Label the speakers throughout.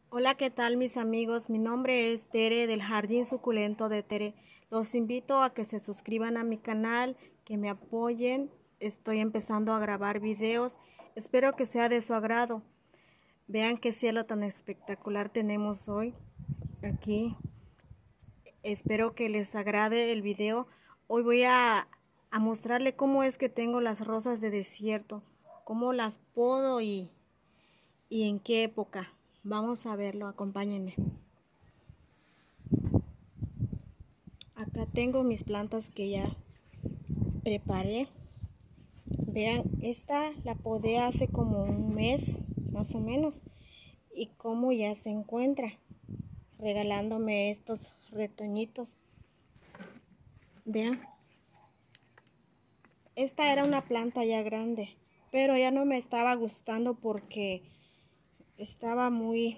Speaker 1: Hola, ¿qué tal mis amigos? Mi nombre es Tere del Jardín Suculento de Tere. Los invito a que se suscriban a mi canal, que me apoyen. Estoy empezando a grabar videos. Espero que sea de su agrado. Vean qué cielo tan espectacular tenemos hoy aquí. Espero que les agrade el video. Hoy voy a mostrarle cómo es que tengo las rosas de desierto, cómo las podo y en qué época. Vamos a verlo, acompáñenme. Acá tengo mis plantas que ya preparé. Vean, esta la podé hace como un mes más o menos. Y cómo ya se encuentra regalándome estos retoñitos. Vean, esta era una planta ya grande, pero ya no me estaba gustando porque estaba muy...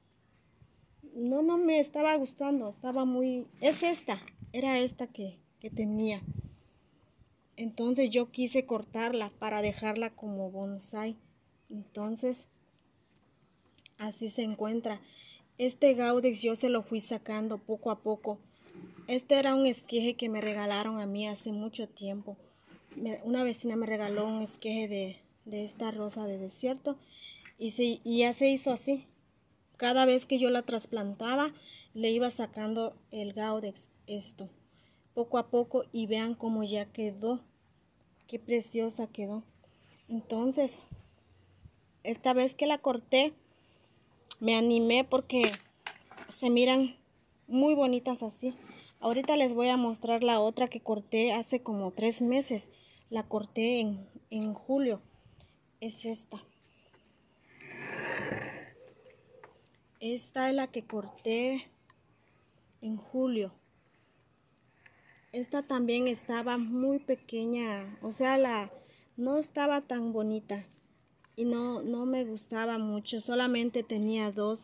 Speaker 1: No me estaba gustando, estaba muy... era esta que tenía. Entonces yo quise cortarla para dejarla como bonsai. Entonces así se encuentra. Este Gaudex yo se lo fui sacando poco a poco. Este era un esqueje que me regalaron a mí hace mucho tiempo. Una vecina me regaló un esqueje de esta rosa de desierto y ya se hizo así. Cada vez que yo la trasplantaba le iba sacando el Gaudex, esto, poco a poco, y vean cómo ya quedó. Qué preciosa quedó. Entonces, esta vez que la corté, me animé porque se miran muy bonitas así. Ahorita les voy a mostrar la otra que corté hace como 3 meses. La corté en julio. Es esta. Esta es la que corté en julio. Esta también estaba muy pequeña. O sea, no estaba tan bonita. Y no me gustaba mucho. Solamente tenía dos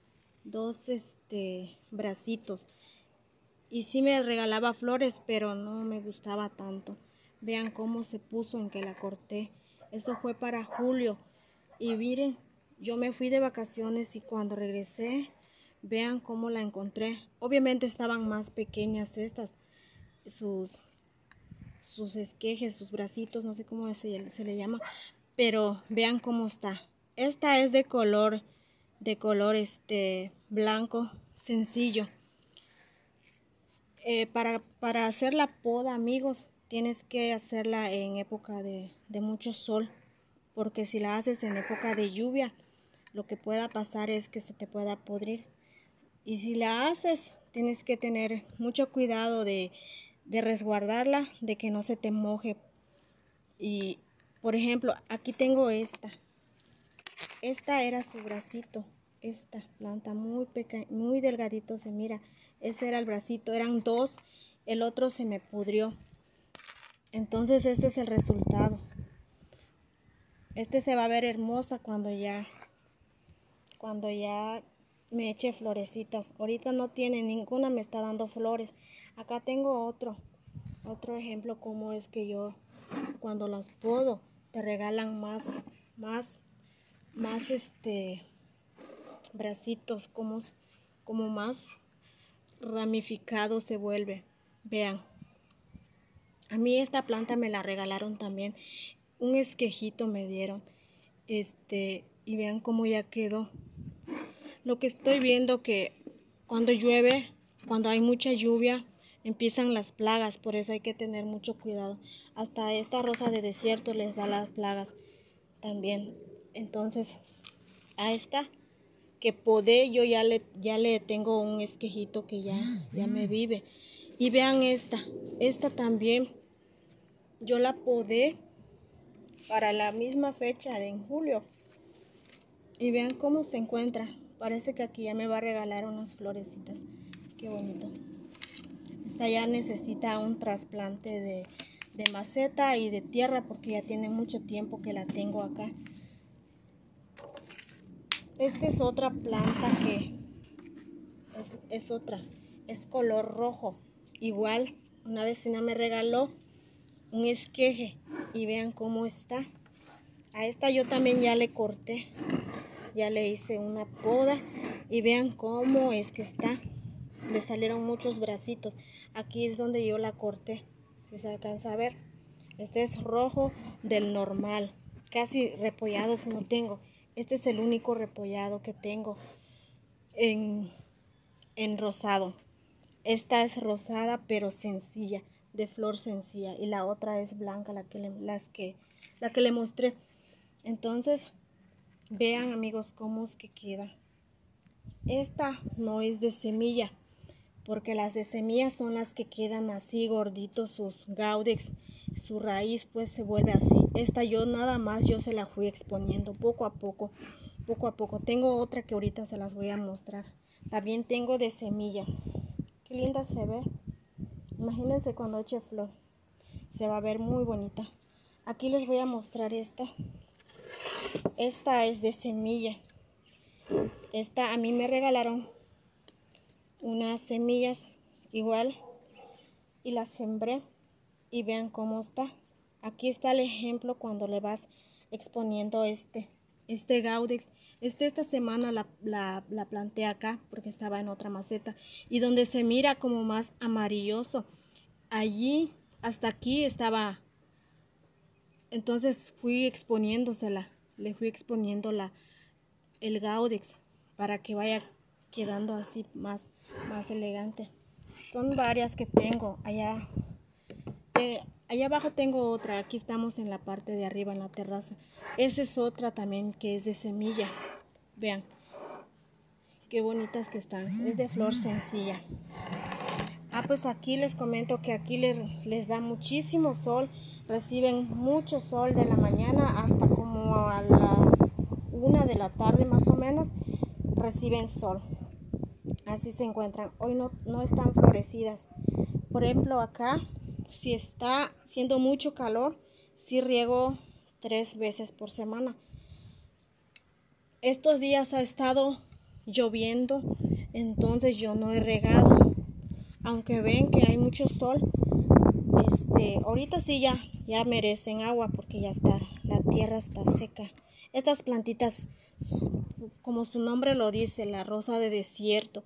Speaker 1: bracitos. Y sí me regalaba flores, pero no me gustaba tanto. Vean cómo se puso en que la corté. Eso fue para julio. Y miren, yo me fui de vacaciones y cuando regresé, vean cómo la encontré. Obviamente estaban más pequeñas estas, sus esquejes, sus bracitos, no sé cómo se le llama. Pero vean cómo está. Esta es de color blanco sencillo. Para hacer la poda, amigos, tienes que hacerla en época de mucho sol, porque si la haces en época de lluvia, lo que pueda pasar es que se te pueda podrir. Y si la haces, tienes que tener mucho cuidado de resguardarla, de que no se te moje. Y, por ejemplo, aquí tengo esta. Esta era su bracito. Esta planta muy pequeña, muy delgadito se mira. Ese era el bracito, eran dos, el otro se me pudrió. Entonces este es el resultado. Este se va a ver hermosa cuando ya me eche florecitas. Ahorita no tiene ninguna, me está dando flores. Acá tengo otro ejemplo como es que yo cuando las podo te regalan más bracitos, como más ramificado se vuelve. Vean, a mí esta planta me la regalaron también, un esquejito me dieron, y vean cómo ya quedó. Lo que estoy viendo que cuando llueve, cuando hay mucha lluvia, empiezan las plagas, por eso hay que tener mucho cuidado. Hasta esta rosa de desierto les da las plagas también. Entonces, a esta que podé, yo ya le tengo un esquejito que ya me vive. Y vean esta también, yo la podé para la misma fecha de en julio. Y vean cómo se encuentra. Parece que aquí ya me va a regalar unas florecitas. Qué bonito. Esta ya necesita un trasplante de maceta y de tierra porque ya tiene mucho tiempo que la tengo acá. Esta es otra planta que es color rojo. Igual, una vecina me regaló un esqueje y vean cómo está. A esta yo también ya le corté, ya le hice una poda Y vean cómo es que está. Le salieron muchos bracitos. Aquí es donde yo la corté, si se alcanza a ver. Este es rojo del normal. Casi repollados no tengo. Este es el único repollado que tengo en rosado. Esta es rosada pero sencilla, de flor sencilla, y la otra es blanca, la que le mostré. Entonces vean, amigos, cómo es que queda. Esta no es de semilla, porque las de semilla son las que quedan así gorditos, sus gaudex, su raíz pues se vuelve así. Esta yo nada más yo se la fui exponiendo poco a poco. Tengo otra que ahorita se las voy a mostrar. También tengo de semilla. Qué linda se ve. Imagínense cuando eche flor. Se va a ver muy bonita. Aquí les voy a mostrar esta. Esta es de semilla. Esta a mí me regalaron unas semillas igual y las sembré y vean cómo está. Aquí está el ejemplo cuando le vas exponiendo este gaudex. Esta semana la planté acá porque estaba en otra maceta y donde se mira como más amarilloso, allí hasta aquí estaba. Entonces fui exponiéndosela, le fui exponiendo el gaudex para que vaya quedando así más elegante. Son varias que tengo. Allá abajo tengo otra. Aquí estamos en la parte de arriba, en la terraza. Esa es otra también que es de semilla. Vean qué bonitas que están. Es de flor sencilla. Pues aquí les comento que aquí les da muchísimo sol. Reciben mucho sol de la mañana hasta como a la 1 de la tarde más o menos. Reciben sol. Así se encuentran. Hoy no están florecidas. Por ejemplo, acá, si está haciendo mucho calor, sí riego 3 veces por semana. Estos días ha estado lloviendo, entonces yo no he regado. Aunque ven que hay mucho sol, ahorita sí ya merecen agua porque ya está, la tierra está seca. Estas plantitas, como su nombre lo dice, la rosa de desierto,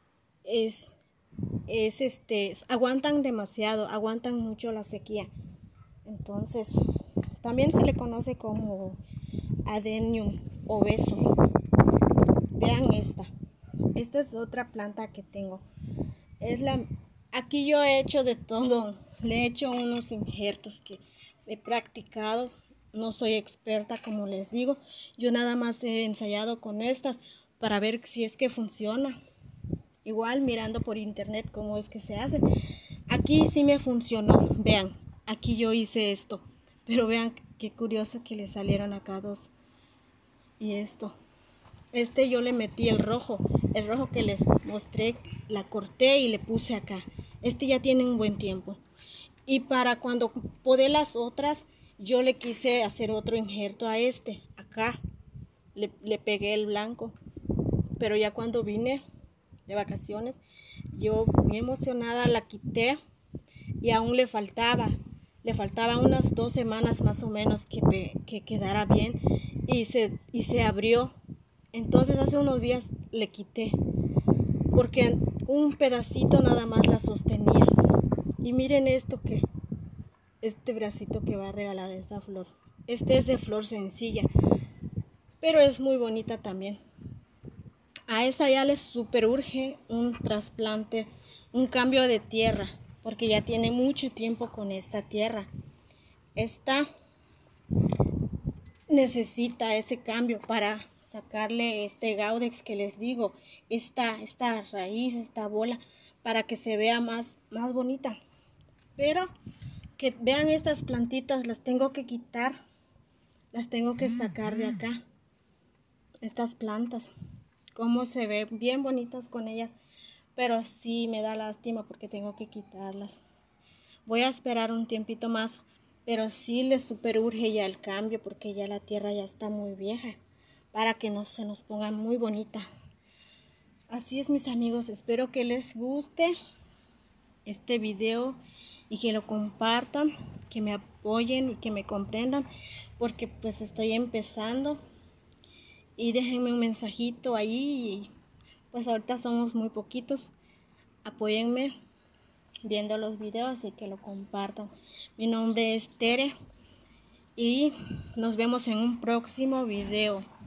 Speaker 1: aguantan demasiado, aguantan mucho la sequía. Entonces, también se le conoce como Adenium obeso. Vean esta es otra planta que tengo. Aquí yo he hecho de todo. Le he hecho unos injertos que he practicado. No soy experta, como les digo. Yo nada más he ensayado con estas para ver si es que funciona. Igual mirando por internet cómo es que se hace. Aquí sí me funcionó. Vean, aquí yo hice esto. Pero vean qué curioso que le salieron acá dos. Y esto. Yo le metí el rojo que les mostré, la corté y le puse acá. Ya tiene un buen tiempo. Y para cuando podé las otras, yo le quise hacer otro injerto a acá. Le pegué el blanco. Pero ya cuando vine de vacaciones, yo muy emocionada la quité y aún le faltaba unas 2 semanas más o menos que quedara bien y se abrió. Entonces hace unos días le quité porque un pedacito nada más la sostenía. Y miren este bracito que va a regalar esta flor. Es de flor sencilla, pero es muy bonita también. A esa ya les super urge un trasplante, un cambio de tierra, porque ya tiene mucho tiempo con esta tierra. Esta necesita ese cambio para sacarle este gaudex que les digo, esta raíz, esta bola, para que se vea más bonita. Pero que vean estas plantitas, las tengo que quitar, las tengo que sacar de acá. Estas plantas, cómo se ven bien bonitas con ellas, pero sí me da lástima porque tengo que quitarlas. Voy a esperar un tiempito más, pero sí les super urge ya el cambio porque ya la tierra ya está muy vieja para que no se nos ponga muy bonita. Así es, mis amigos, espero que les guste este video y que lo compartan, que me apoyen y que me comprendan, porque pues estoy empezando. Y déjenme un mensajito ahí Pues ahorita somos muy poquitos. Apóyenme viendo los videos y que lo compartan. Mi nombre es Tere y nos vemos en un próximo video.